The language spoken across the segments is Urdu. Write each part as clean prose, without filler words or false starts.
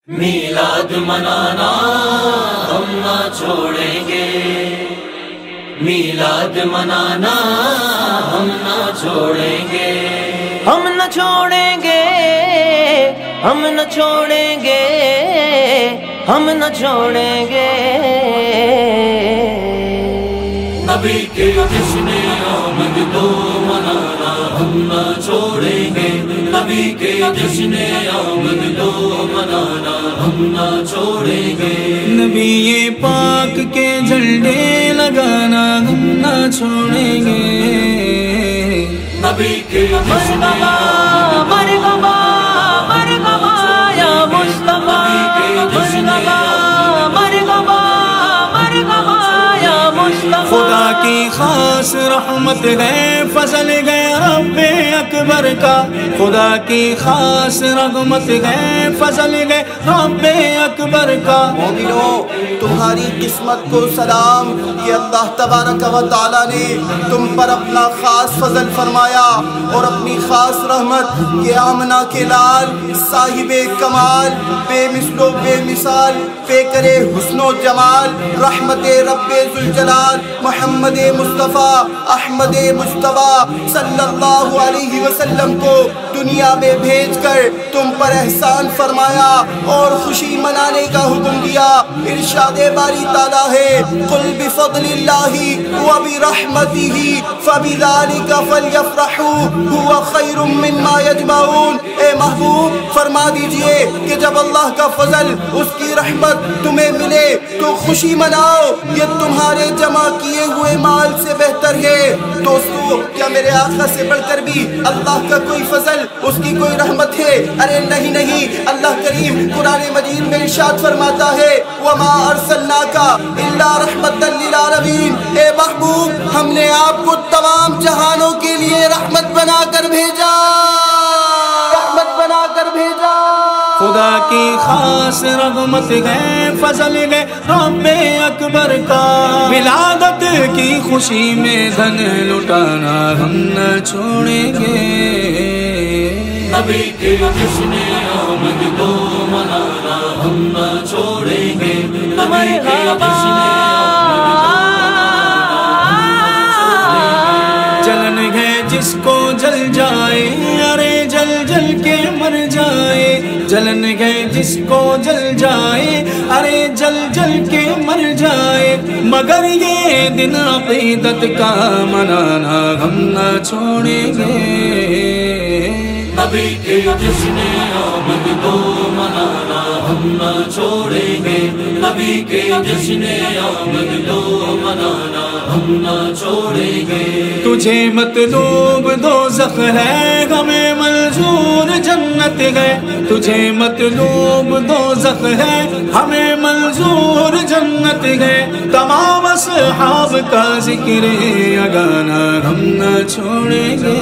میلاد منانا ہم نہ چھوڑیں گے، میلاد منانا ہم نہ چھوڑیں گے، ہم نہ چھوڑیں گے، ہم نہ چھوڑیں گے، ہم نہ چھوڑیں گے۔ نبی کے جشن آمد کو منانا ہم نہ چھوڑیں گے، نبی کے جشن آمد کو منانا ہم نہ چھوڑیں گے، نبی پاک کے جھنڈے لگانا ہم نہ چھوڑیں گے، نبی کے جشن مرحبا مرحبا یا مصطفیٰ، مرحبا مرحبا مرحبا یا مصطفیٰ۔ خدا کی خاص رحمت ہے فضل ہے رب اکبر کا، خدا کی خاص رحمت ہے فضل ہے رب اکبر کا۔ مومنوں، تمہاری قسمت کو سلام کہ اللہ تبارک و تعالیٰ نے تم پر اپنا خاص فضل فرمایا اور اپنی خاص رحمت کہ آمنہ کے لال صاحب کمال بے مثل و بے مثال پیکر حسن و جمال رحمت رب ذوالجلال محمد مصطفیٰ احمد مجتبی صلی اللہ علیہ وسلم کو دنیا میں بھیج کر تم پر احسان فرمایا اور خوشی منانے کا حکم دیا۔ ارشاد باری تعالیٰ ہے قل بفضل اللہ وبرحمتہ فبذلک فلیفرحوا هو خیر مما یجمعون۔ اے محبوب فرما دیجئے کہ جب اللہ کا فضل اس کی رحمت تمہیں ملے تو خوشی مناؤ، یہ تمہارے جمع کیے ہوئے مال سے بہتر ہے۔ دوستو، کیا میرے آقا سے بڑھ کر بھی اللہ کا کوئی فضل، اس کی کوئی رحمت ہے؟ ارے نہیں نہیں، اللہ کریم قرآن مجید میں ارشاد فرماتا ہے وَمَا أَرْسَلْنَاكَ إِلَّا رَحْمَةً لِّلْعَالَمِينَ۔ اے محبوب، ہم نے آپ کو تمام جہانوں کے لیے رحمت بنا کر بھیجا، رحمت بنا کر بھیجا۔ خدا کی خاص رحمت ہے فضل ہے رب اکبر کا، ولادت کی خوشی میں دھن لٹانا ہم نہ چھوڑیں گے، نبی کے جشن آمد کو منانا ہم نہ چھوڑیں گے، نبی کے جشن جلن ہے جس کو جل جائے، ارے جل جل کے مر جائے، جلن ہے جس کو جل جائے، ارے جل جل کے مر جائے، مگر یہ دن عقیدت کا منانا ہم نہ چھوڑیں گے، نبی کے جشن آمد کو منانا ہم نہ چھوڑیں گے، نبی کے جشن آمد کو منانا ہم نہ چھوڑیں گے۔ تجھے مطلوب دوزخ ہے ہمیں منظور جنت ہے، تجھے مطلوب دوزخ ہے ہمیں منظور جنت ہے، تمام اصحاب کا ذکر اگانا ہم نہ چھوڑیں گے،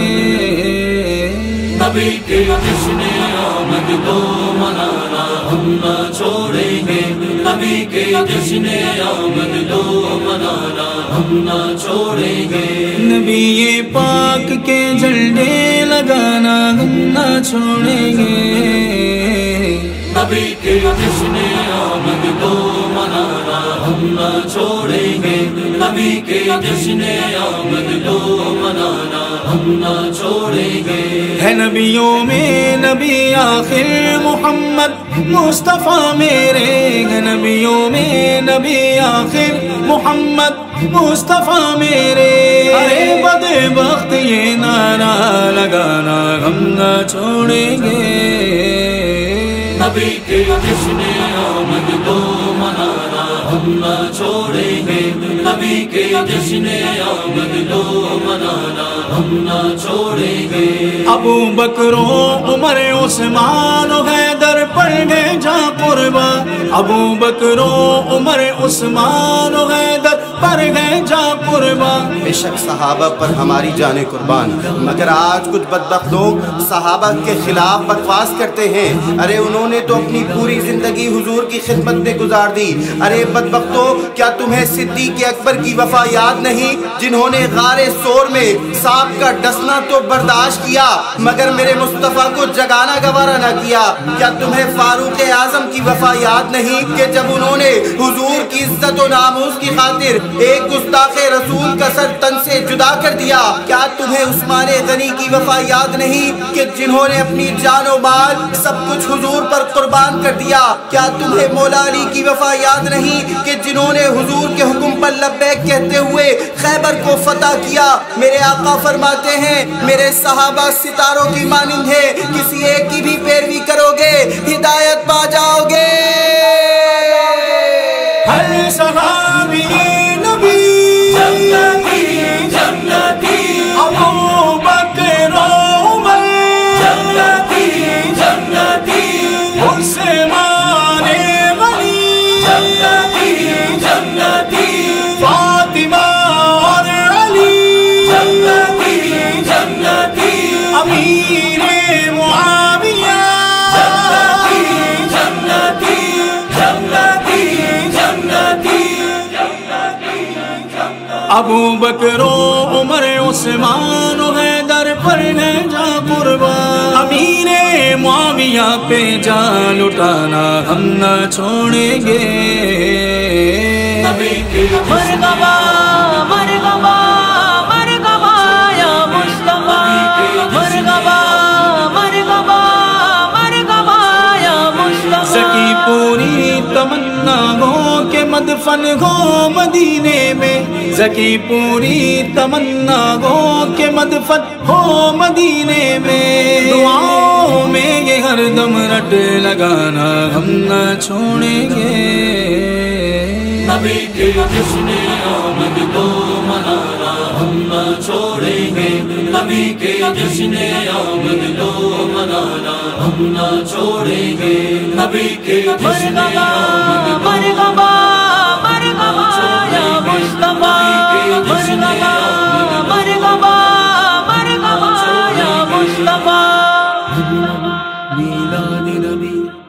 نبی کے جشن آمد کو منانا ہم نہ چھوڑیں گے، نبی کے جشن آمد کو منانا ہم نہ چھوڑیں گے، نبی پاک کے جھنڈے لگانا ہم نہ چھوڑیں گے، نبی کے جشن آمد کو منانا ہم نہ چھوڑیں گے، نبی کے جشن آمد کو منانا ہم نہ چھوڑیں گے۔ ہے نبیوں میں نبی آخر محمد مصطفیٰ میرے، ہے نبیوں میں نبی آخر محمد مصطفیٰ میرے، ارے بدبخت یہ نعرہ لگانا ہم نہ چھوڑیں گے، نبی کے جشن آمد کو منانا ہم نہ چھوڑیں گے، نبی کے جشن آمد کو منانا ہم نہ چھوڑیں گے۔ ابو بکر و عمر عثمان و حیدر پڑ گئے جا قربان، ابو بکر و عمر عثمان و حیدر पर गए जा कुर्बान। बेशक सहाबा पर हमारी जाने कुर्बान, मगर आज कुछ बदबख्त लोग सहाबा के खिलाफ बकवास करते हैं। अरे उन्होंने तो अपनी पूरी जिंदगी हुजूर की खिदमत में गुजार दी। अरे बदबख्तों, क्या तुम्हें सिद्दीक़ अकबर की वफा याद नहीं, जिन्होंने गारे सोर में सांप का डसना तो बर्दाश्त किया मगर मेरे मुस्तफ़ा को जगाना गवारा न किया। क्या तुम्हें फारूक आजम की वफा याद नहीं कि जब उन्होंने हुजूर की इज्जत और नामूस की खातिर एक गुस्ताखे रसूल का सर तन से जुदा कर दिया। क्या तुम्हें उस्मान गनी की वफा याद नहीं कि जिन्होंने अपनी जान और माल सब कुछ हुजूर पर कुर्बान कर दिया। क्या तुम्हें मौला अली की वफा याद नहीं कि जिन्होंने हुजूर के हुक्म पर लब्बैक कहते हुए खैबर को फतह किया। मेरे आका फरमाते हैं, मेरे सहाबा सितारों की मानिंद है, किसी एक की भी पैरवी करोगे हिदायत पा जाओगे। हर सहाबी नबी जन्नती जन्नती, अबू बकर उमर जन्नती जन्नती, उस्मान गनी जन्नती जन्नती, फातिमा और अली जन्नती जन्नती, अमीर मुआविया जन्नती जन्नती, जन्नती जन्नती, अबू बकर उमर उस्मान हैदर पर है जा कुर्बान। अमीर मुआविया पे जान लुटाना हम न छोड़ेंगे। नबी के मरहबा मरहबा मरहबा या मुस्तफा, मरहबा मरहबा मरहबा या मुस्तफा। सकी पूरी तमन्ना हो के मदफन हो मदीने में, सकी पूरी तमन्ना हो के मदफन हो मदीने में। दुआओं में ये हरदम रट लगाना हम न छोड़ेंगे। नबी के जश्न आमद को मनाना हम न छोड़ेंगे। नबी के जश्न आमद को मनाना हम न छोड़ेंगे। नबी के जश्न आमद को मरहबा मरहबा या मुस्तफा, मरहबा मरहबा मरहबा या मुस्तफा। मीलाद नबी